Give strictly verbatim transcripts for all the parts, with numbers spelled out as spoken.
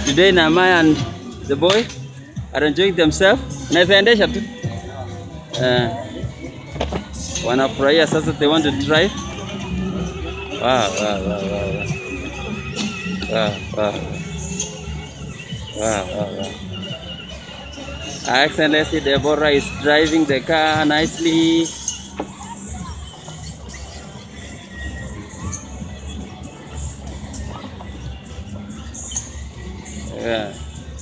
Today Namaya and the boy are enjoying themselves. Naendesha tu. Uh, wanafurahia sasa, they want to drive. Wow, wow, wow, wow. Wow, wow. Wow, wow, wow. Her Excellency Deborah is driving the car nicely. Yeah.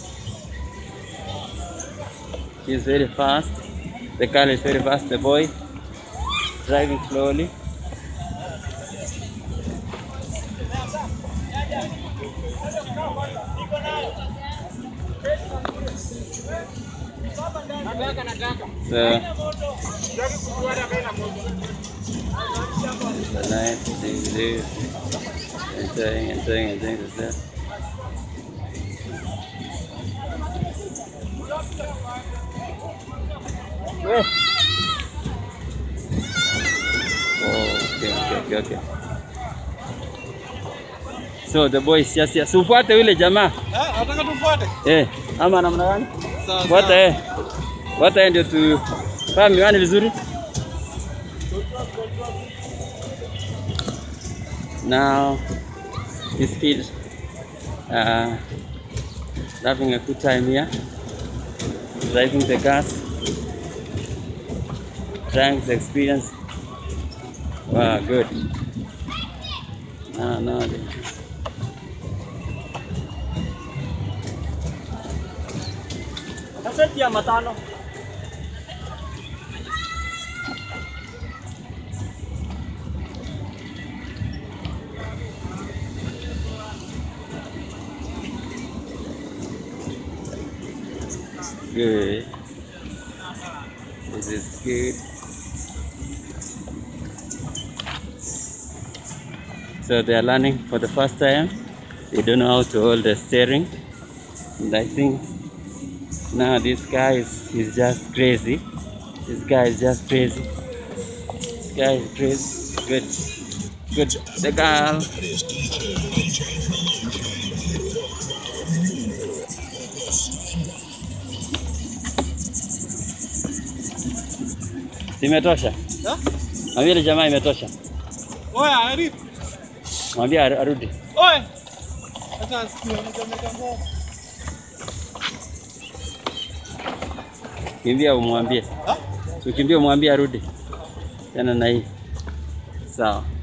She's very fast. The car is very fast. The boy driving slowly. So, the night, enjoying, enjoying, enjoying the sun. Oh, okay, okay, okay, okay. So the boy is just here. Sufuate yule jamaa. Eh, nataka tufuate. Eh, ama namna gani? Sawa. Fuata eh. Fuata ndio tu fahamu miwani vizuri. Now this kid uh having a good time here, driving the cars, trying to experience. Wow, good. No, no. Kaseti ya matano. Good. This is good. So they are learning for the first time. They don't know how to hold the steering. And I think now this guy is, is just crazy. This guy is just crazy. This guy is crazy. Good. Good. The girl. Imetosha? Ha? Mwambie jamaa imetosha. Oya, Arif. Mwambie arudi. Oye. Acha sikia nitameka ngoma. Kimbia umwambie. Ha? Ukimbia umwambie arudi. Tena na hii. Sawa.